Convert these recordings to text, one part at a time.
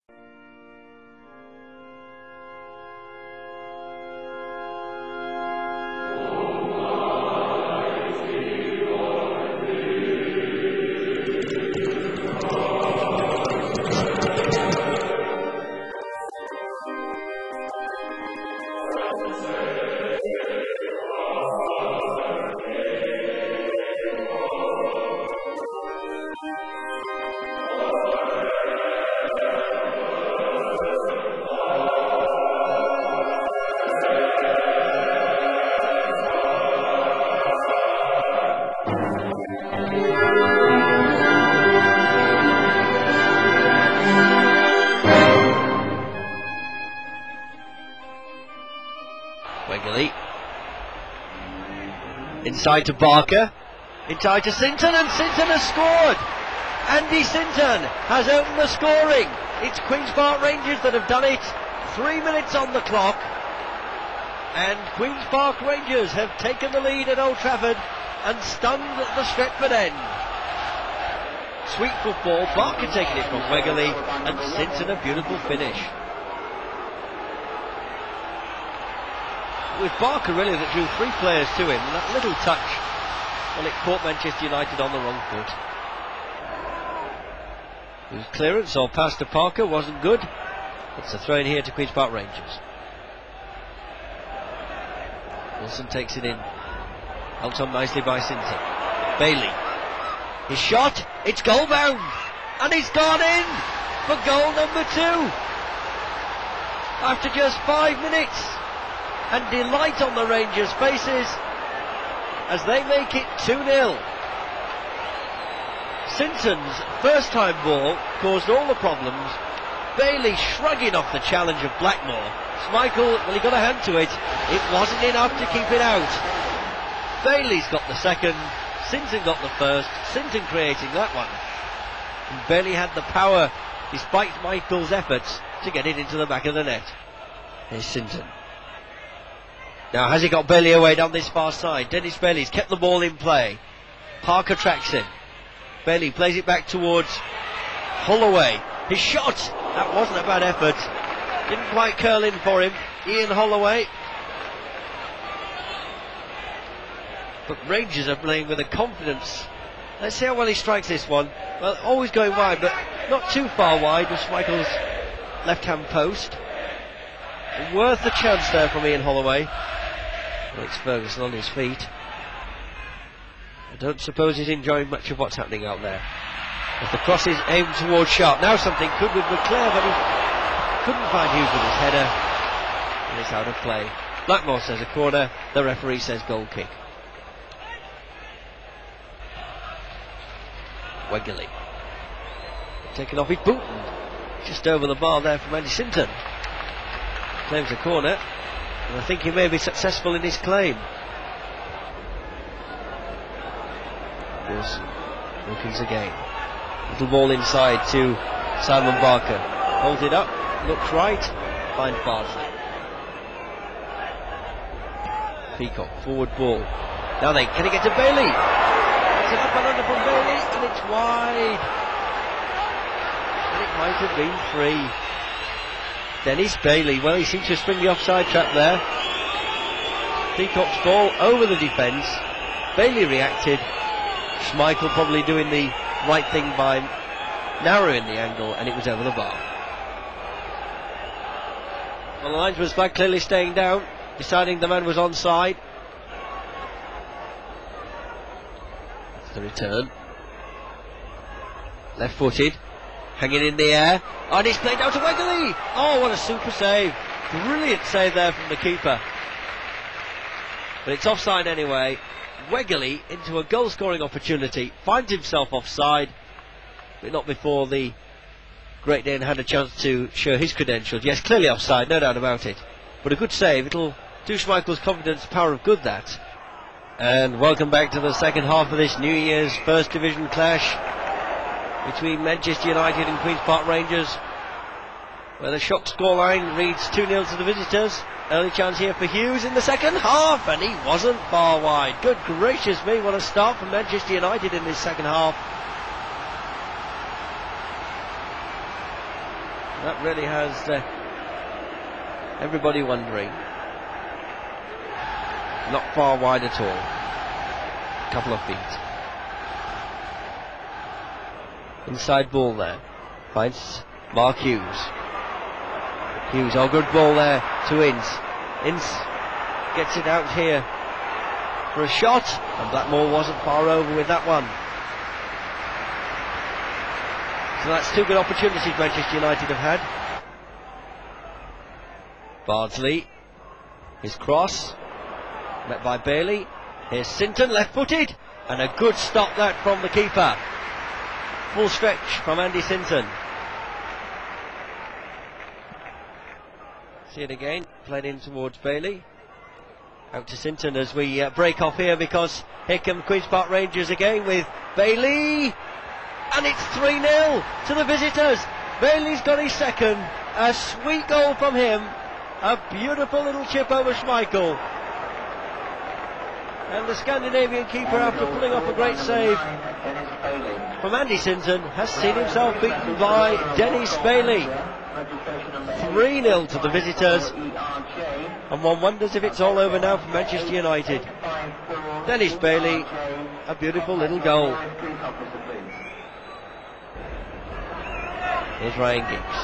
Wegerle. Inside to Barker. Inside to Sinton, and Sinton has scored! Andy Sinton has opened the scoring. It's Queen's Park Rangers that have done it. 3 minutes on the clock. And Queen's Park Rangers have taken the lead at Old Trafford and stunned the Stretford end. Sweet football, Barker taking it from Wegerle, and Sinton a beautiful finish. With Barker really that drew 3 players to him, and that little touch, well, it caught Manchester United on the wrong foot. His clearance or pass to Parker wasn't good. It's a throw in here to Queen's Park Rangers. Wilson takes it in. Helped on nicely by Sinton. Bailey. His shot, it's goal bound, and he's gone in for goal number 2 after just 5 minutes. And delight on the Rangers' faces as they make it 2-0. Sinton's first time ball caused all the problems. Bailey shrugging off the challenge of Blackmore. Schmeichel, well, he got a hand to it. It wasn't enough to keep it out. Bailey's got the second. Sinton got the first. Sinton creating that one. And Bailey had the power, despite Michael's efforts, to get it into the back of the net. Here's Sinton. Now has he got Bailey away down this far side? Dennis Bailey's kept the ball in play. Parker tracks him. Bailey plays it back towards Holloway. His shot! That wasn't a bad effort. Didn't quite curl in for him. Ian Holloway. But Rangers are playing with a confidence. Let's see how well he strikes this one. Well, always going wide, but not too far wide with Schmeichel's left-hand post. Worth the chance there from Ian Holloway. Well, it's Ferguson on his feet. I don't suppose he's enjoying much of what's happening out there. As the cross is aimed towards Sharp. Now something good with McClare, but he couldn't find Hughes with his header. And it's out of play. Blackmore says a corner. The referee says goal kick. Wegerle. Taken off his boot. Just over the bar there from Andy Sinton. Claims a corner. And I think he may be successful in his claim. Here's Wilkins again. Little ball inside to Simon Barker. Holds it up, looks right, finds Bardsley. Peacock, forward ball. Now then, can he get to Bailey? It's an up and under from Bailey, and it's wide. And it might have been free. Dennis Bailey, well, he seems to spring the offside trap there. Peacock's ball over the defence. Bailey reacted. Schmeichel probably doing the right thing by narrowing the angle, and it was over the bar. Well, the linesman's flag clearly staying down, deciding the man was onside. That's the return. Left-footed, hanging in the air, and it's played out to Wegerle. Oh, what a super save! Brilliant save there from the keeper. But it's offside anyway. Wegerle into a goal-scoring opportunity, finds himself offside, but not before the Great Dane had a chance to show his credentials. Yes, clearly offside, no doubt about it. But a good save. It'll do Schmeichel's confidence power of good, that. And welcome back to the second half of this New Year's First Division clash between Manchester United and Queen's Park Rangers, where the shock scoreline reads 2-0 to the visitors. Early chance here for Hughes in the second half, and he wasn't far wide. Good gracious me, what a start from Manchester United in this second half. That really has everybody wondering. Not far wide at all. A couple of feet. Inside ball there. Finds Mark Hughes. Hughes, oh, good ball there to Ince. Ince gets it out here for a shot, and Blackmore wasn't far over with that one. So that's two good opportunities Manchester United have had. Bardsley, his cross, met by Bailey. Here's Sinton, left-footed, and a good stop that from the keeper. Full stretch from Andy Sinton. See it again, played in towards Bailey. Out to Sinton as we break off here, because here come Queen's Park Rangers again with Bailey. And it's 3-0 to the visitors. Bailey's got his second. A sweet goal from him. A beautiful little chip over Schmeichel. And the Scandinavian keeper, after pulling off a great save from Andy Sinton, has seen himself beaten by Dennis Bailey. 3-0 to the visitors, and one wonders if it's all over now for Manchester United. Dennis Bailey, a beautiful little goal. Here's Ryan Giggs.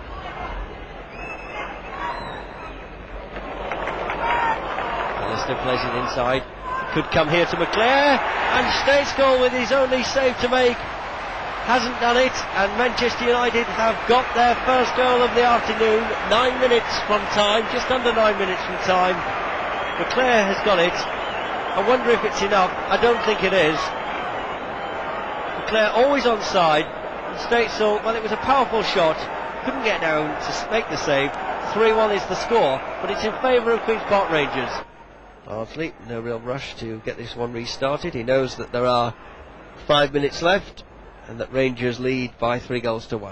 Alistair plays it inside. Could come here to McClair, and States goal with his only save to make. Hasn't done it, and Manchester United have got their first goal of the afternoon. 9 minutes from time, just under 9 minutes from time. McClair has got it. I wonder if it's enough. I don't think it is. McClair always onside. Statesall, well, it was a powerful shot. Couldn't get down to make the save. 3-1 is the score, but it's in favour of Queen's Park Rangers. Bardsley, no real rush to get this one restarted. He knows that there are 5 minutes left, and that Rangers lead by 3-1.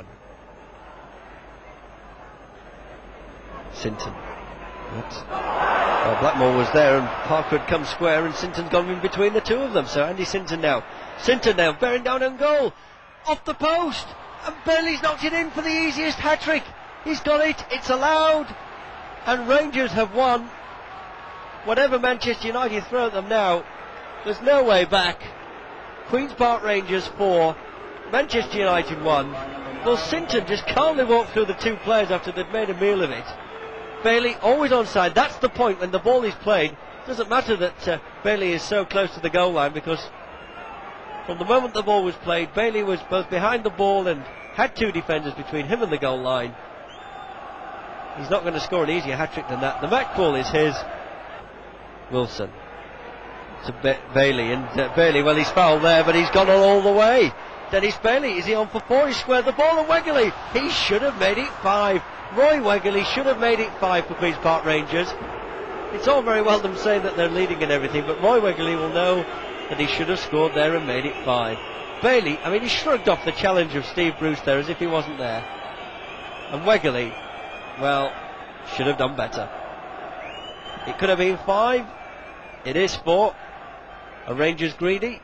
Sinton. Well, Blackmore was there, and Parker had come square, and Sinton gone in between the two of them. So Andy Sinton now. Sinton now bearing down on goal. Off the post, and Bailey's knocked it in for the easiest hat-trick. He's got it, it's allowed, and Rangers have won. Whatever Manchester United throw at them now, there's no way back. Queen's Park Rangers 4, Manchester United 1. Well, Sinton just calmly walked through the two players after they'd made a meal of it. Bailey always onside. That's the point when the ball is played. It doesn't matter that Bailey is so close to the goal line, because from the moment the ball was played, Bailey was both behind the ball and had two defenders between him and the goal line. He's not going to score an easier hat-trick than that. The match ball is his. Wilson to Bailey, and Bailey, well, he's fouled there, but he's gone on all the way. Dennis Bailey, is he on for 4? He squared the ball, and Wegerle, he should have made it 5. Roy Wegerle should have made it 5 for Queen's Park Rangers. It's all very well them saying that they're leading and everything, but Roy Wegerle will know that he should have scored there and made it 5. Bailey, I mean, he shrugged off the challenge of Steve Bruce there as if he wasn't there. And Wegerle, well, should have done better. It could have been 5. It is 4. Are Rangers greedy?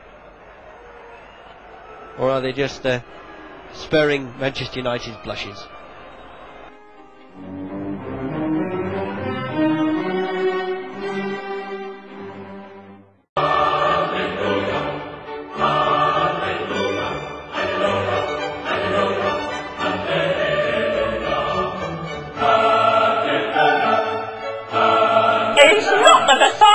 Or are they just sparing Manchester United's blushes? It's not the